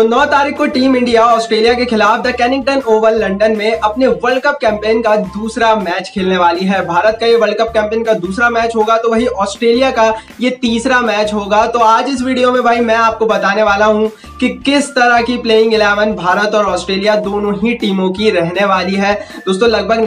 9 तारीख को team India Australia के खिलाफ द केनिंगटन ओवल लंदन में अपने वर्ल्ड कप कैंपेन का दूसरा मैच खेलने वाली है। भारत का ये वर्ल्ड कप कैंपेन का दूसरा मैच होगा तो वही ऑस्ट्रेलिया का ये तीसरा मैच होगा। तो आज इस वीडियो में भाई मैं आपको बताने वाला हूं कि किस तरह की प्लेइंग 11 भारत और ऑस्ट्रेलिया दोनों ही टीमों की रहने वाली है। दोस्तों लगभग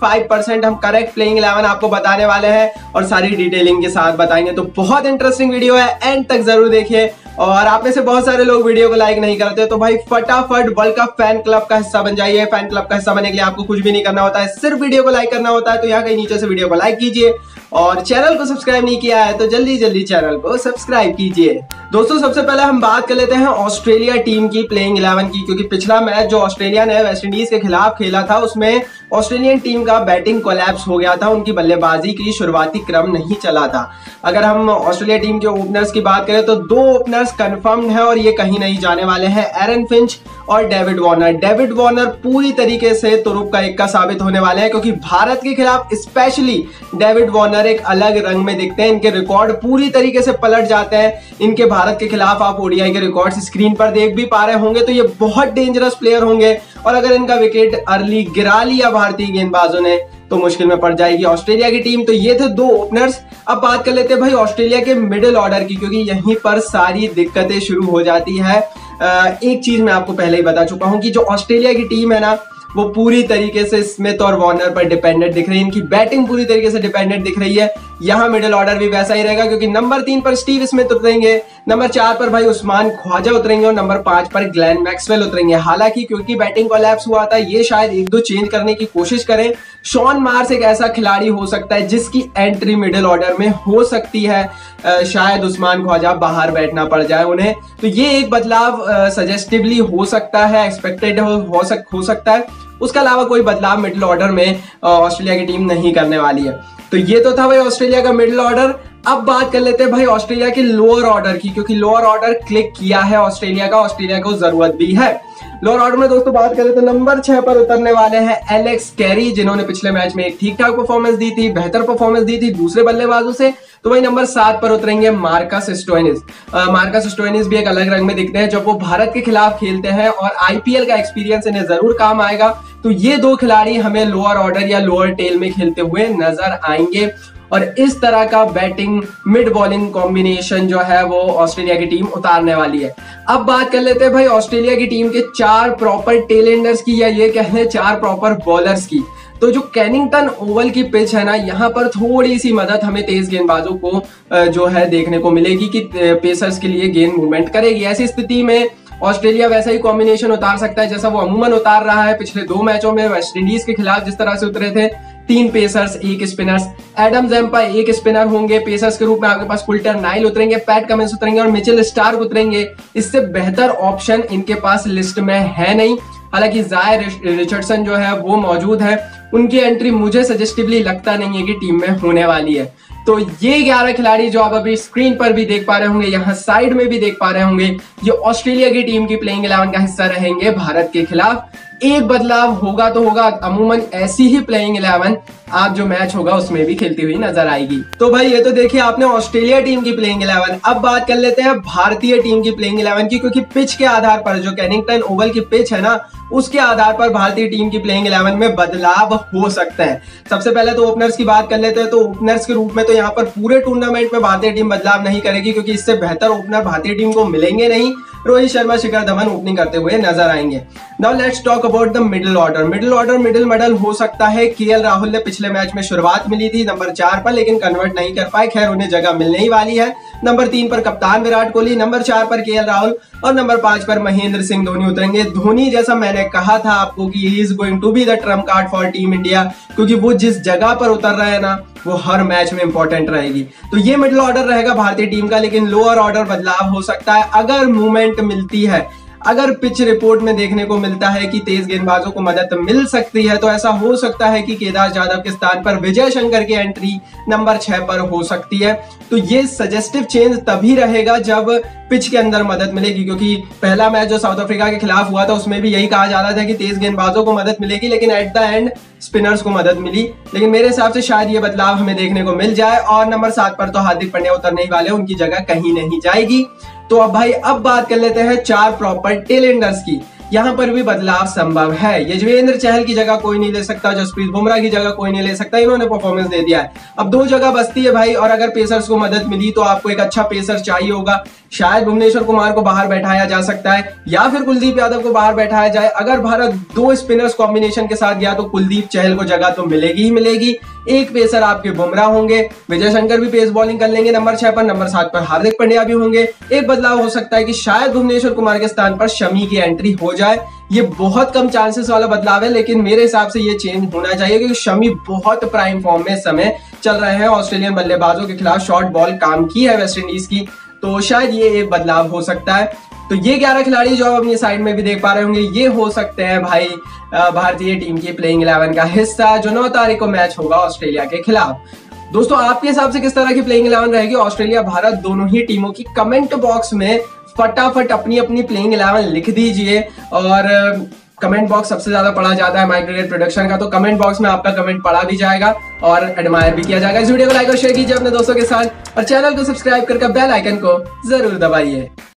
95% हम करेक्ट प्लेइंग 11 आपको बताने वाले हैं और सारी डिटेलिंग के साथ बताएंगे। तो बहुत इंटरेस्टिंग वीडियो है, एंड तक जरूर देखिए। और आप में से बहुत सारे लोग वीडियो को लाइक नहीं करते, तो भाई फटाफट वर्ल्ड कप फैन क्लब का हिस्सा बन जाइए। फैन क्लब का हिस्सा बनने के लिए आपको कुछ भी नहीं करना होता है, सिर्फ वीडियो को लाइक करना होता है। तो यहाँ कहीं नीचे से वीडियो को लाइक कीजिए और चैनल को सब्सक्राइब नहीं किया है तो जल्दी जल्दी चैनल को सब्सक्राइब कीजिए। दोस्तों सबसे पहले हम बात कर लेते हैं ऑस्ट्रेलिया टीम की प्लेइंग 11 की, क्योंकि पिछला मैच जो ऑस्ट्रेलिया ने वेस्ट इंडीज के खिलाफ खेला था उसमें ऑस्ट्रेलियन टीम का बैटिंग कोलैप्स हो गया था, उनकी बल्लेबाजी की शुरुआती क्रम नहीं चला था। अगर हम ऑस्ट्रेलिया टीम के ओपनर्स की बात करें तो 2 ओपनर्स कंफर्म्ड हैं और ये कहीं नहीं जाने वाले हैं, एरन फिंच और डेविड वार्नर। डेविड वार्नर पूरी तरीके से तुरुप का इक्का साबित होने वाले हैं, क्योंकि भारत के खिलाफ स्पेशली डेविड वार्नर एक अलग रंग में दिखते हैं। इनके रिकॉर्ड पूरी तरीके से पलट जाते हैं। इनके भारत के खिलाफ आप ओडीआई के रिकॉर्ड्स स्क्रीन पर देख भी पा रहे होंगे, तो ये बहुत डेंजरस प्लेयर होंगे और अगर इनका विकेट अर्ली गिरा लिया भारतीय गेंदबाजों ने तो मुश्किल में पड़ जाएगी ऑस्ट्रेलिया की टीम। तो ये थे 2 ओपनर्स। अब बात कर लेते हैं भाई ऑस्ट्रेलिया के मिडिल ऑर्डर की, क्योंकि यहीं पर सारी दिक्कतें शुरू हो जाती है। एक चीज मैं आपको पहले ही बता चुका हूं कि जो ऑस्ट्रेलिया की टीम है ना वो पूरी तरीके से स्मिथ और वार्नर पर डिपेंडेंट दिख रही है। इनकी बैटिंग पूरी तरीके से डिपेंडेंट दिख रही है। यहाँ मिडिल ऑर्डर भी वैसा ही रहेगा, क्योंकि नंबर 3 पर स्टीव स्मिथ उतरेंगे, नंबर 4 पर भाई उस्मान ख्वाजा उतरेंगे और नंबर 5 पर ग्लेन मैक्सवेल उतरेंगे। हालांकि क्योंकि बैटिंग कोलैप्स हुआ था ये शायद 1-2 चेंज करने की कोशिश करें। शॉन मार्स एक ऐसा खिलाड़ी हो सकता है जिसकी एंट्री मिडिल ऑर्डर में हो सकती है, शायद उस्मान ख्वाजा बाहर बैठना पड़ जाए उन्हें। तो ये एक बदलाव सजेस्टिवली हो सकता है, एक्सपेक्टेड हो सकता है। उसके अलावा कोई बदलाव मिडिल ऑर्डर में ऑस्ट्रेलिया की टीम नहीं करने वाली है। तो ये तो था भाई ऑस्ट्रेलिया का मिडिल ऑर्डर। अब बात कर लेते हैं भाई ऑस्ट्रेलिया के लोअर ऑर्डर की, क्योंकि लोअर ऑर्डर क्लिक किया है ऑस्ट्रेलिया को जरूरत भी है। लोअर ऑर्डर में दोस्तों बात करें तो नंबर 6 पर उतरने वाले हैं एलेक्स कैरी, जिन्होंने पिछले मैच में एक ठीक ठाक परफॉर्मेंस दी थी, बेहतर परफॉर्मेंस दी थी दूसरे बल्लेबाजों से। तो वही नंबर 7 पर उतरेंगे मार्कस स्टोइनिस। मार्कस स्टोइनिस भी एक अलग रंग में दिखते हैं जब वो भारत के खिलाफ खेलते हैं और आईपीएल का एक्सपीरियंस इन्हें जरूर काम आएगा। तो ये 2 खिलाड़ी हमें लोअर ऑर्डर या लोअर टेल में खेलते हुए नजर आएंगे और इस तरह का बैटिंग मिड बॉलिंग कॉम्बिनेशन जो है वो ऑस्ट्रेलिया की टीम उतारने वाली है। अब बात कर लेते हैं भाई ऑस्ट्रेलिया की टीम के 4 प्रॉपर टेल एंडर्स की, या ये कहें 4 प्रॉपर बॉलर्स की। तो जो केनिंगटन ओवल की पिच है ना, यहाँ पर थोड़ी सी मदद हमें तेज गेंदबाजों को जो है देखने को मिलेगी कि पेसर्स के लिए गेंद मूवमेंट करेगी। ऐसी स्थिति में ऑस्ट्रेलिया वैसा ही कॉम्बिनेशन उतार सकता है जैसा वो अमूमन उतार रहा है। पिछले 2 मैचों में वेस्ट इंडीज के खिलाफ जिस तरह से उतरे थे, 3 pacers 1 spinners, Adam Zampa 1 spinner होंगे पेसर्स के रूप में। आपके पास कुल्टर नाइल उतरेंगे, पैट कमिंस उतरेंगे और मिचेल स्टार्क उतरेंगे। इससे बेहतर ऑप्शन इनके पास लिस्ट में है नहीं। हालांकि जायर रिचर्डसन जो है वो मौजूद है, उनकी एंट्री मुझे सजेस्टिवली लगता नहीं है कि टीम में होने वाली है। तो ये 11 खिलाड़ी जो आप अभी स्क्रीन पर भी देख पा रहे होंगे, यहाँ साइड में भी देख पा रहे होंगे, ये ऑस्ट्रेलिया की टीम की प्लेइंग 11 का हिस्सा रहेंगे भारत के खिलाफ। एक बदलाव होगा तो होगा, अमूमन ऐसी ही प्लेइंग 11 आप जो मैच होगा उसमें भी खेलती हुई नजर आएगी। तो भाई ये तो देखिए आपने ऑस्ट्रेलिया टीम की प्लेइंग 11। अब बात कर लेते हैं भारतीय टीम की प्लेइंग 11 की, क्योंकि पिच के आधार पर जो केनिंगटन ओवल की पिच है ना उसके आधार पर भारतीय टीम की प्लेइंग 11 में बदलाव हो सकते हैं। सबसे पहले तो ओपनर्स की बात कर लेते हैं। तो ओपनर्स के रूप में तो यहाँ पर पूरे टूर्नामेंट में भारतीय टीम बदलाव नहीं करेगी, क्योंकि इससे बेहतर ओपनर भारतीय टीम को मिलेंगे नहीं। रोहित शर्मा, शिखर धवन ओपनिंग करते हुए नजर आएंगे। Now let's talk about the middle order. Middle model हो सकता है। केएल राहुल ने पिछले मैच में शुरुआत मिली थी नंबर 4 पर, लेकिन कन्वर्ट नहीं कर पाए। खैर उन्हें जगह मिलने ही वाली है। नंबर 3 पर कप्तान विराट कोहली, नंबर 4 पर केएल राहुल और नंबर 5 पर महेंद्र सिंह धोनी उतरेंगे। धोनी जैसा मैंने कहा था आपको कि he is going to be the trump card for team India, क्योंकि वो जिस जगह पर उतर रहे हैं ना वो हर मैच में इंपॉर्टेंट रहेगी। तो ये मिडिल ऑर्डर रहेगा भारतीय टीम का, लेकिन लोअर ऑर्डर बदलाव हो सकता है अगर मूवमेंट मिलती है। अगर पिच रिपोर्ट में देखने को मिलता है कि तेज गेंदबाजों को मदद मिल सकती है, तो ऐसा हो सकता है कि केदार जाधव के स्थान पर विजय शंकर की एंट्री नंबर 6 पर हो सकती है। तो ये सजेस्टिव चेंज तभी रहेगा जब पिच के अंदर मदद मिलेगी, क्योंकि पहला मैच जो साउथ अफ्रीका के खिलाफ हुआ था उसमें भी यही कहा जा रहा था कि तेज गेंदबाजों को मदद मिलेगी, लेकिन एट द एंड स्पिनर्स को मदद मिली। लेकिन मेरे हिसाब से शायद ये बदलाव हमें देखने को मिल जाए। और नंबर 7 पर तो हार्दिक पांड्या उतरने ही वाले, उनकी जगह कहीं नहीं जाएगी। तो अब भाई अब बात कर लेते हैं 4 प्रॉपर टेलेंडर्स की। यहाँ पर भी बदलाव संभव है। युजवेंद्र चहल की जगह कोई नहीं ले सकता, जसप्रीत बुमराह की जगह कोई नहीं ले सकता, इन्होंने परफॉर्मेंस दे दिया है। अब 2 जगह बचती है भाई, और अगर पेसर्स को मदद मिली तो आपको एक अच्छा पेसर चाहिए होगा। शायद भुवनेश्वर कुमार को बाहर बैठाया जा सकता है या फिर कुलदीप यादव को बाहर बैठाया जाए। अगर भारत 2 स्पिनर्स कॉम्बिनेशन के साथ गया तो कुलदीप चहल को जगह तो मिलेगी ही मिलेगी। एक पेसर आपके बुमराह होंगे, विजय शंकर भी पेस बॉलिंग कर लेंगे नंबर 6 पर, नंबर 7 पर हार्दिक पांड्या भी होंगे। एक बदलाव हो सकता है कि शायद भुवनेश्वर कुमार के स्थान पर शमी की एंट्री हो जाए। ये बहुत कम चांसेस वाला बदलाव है, लेकिन मेरे हिसाब से ये चेंज होना चाहिए क्योंकि शमी बहुत प्राइम फॉर्म में इस समय चल रहे हैं। ऑस्ट्रेलियन बल्लेबाजों के खिलाफ शॉर्ट बॉल काम की है वेस्ट इंडीज की, तो शायद ये एक बदलाव हो सकता है। तो ये 11 खिलाड़ी जो आप अपनी साइड में भी देख पा रहे होंगे, ये हो सकते हैं भाई भारतीय टीम की प्लेइंग 11 का हिस्सा जो 9 तारीख को मैच होगा ऑस्ट्रेलिया के खिलाफ। दोस्तों आपके हिसाब से किस तरह की प्लेइंग 11 रहेगी ऑस्ट्रेलिया भारत दोनों ही टीमों की? कमेंट बॉक्स में फटाफट अपनी अपनी प्लेइंग 11 लिख दीजिए। और कमेंट बॉक्स सबसे ज्यादा पढ़ा जाता है माय क्रिकेट प्रोडक्शन का, तो कमेंट बॉक्स में आपका कमेंट पढ़ा भी जाएगा और एडमायर भी किया जाएगा। इस वीडियो को लाइक और शेयर कीजिए अपने दोस्तों के साथ और चैनल को सब्सक्राइब करके बेल आइकन को जरूर दबाइए।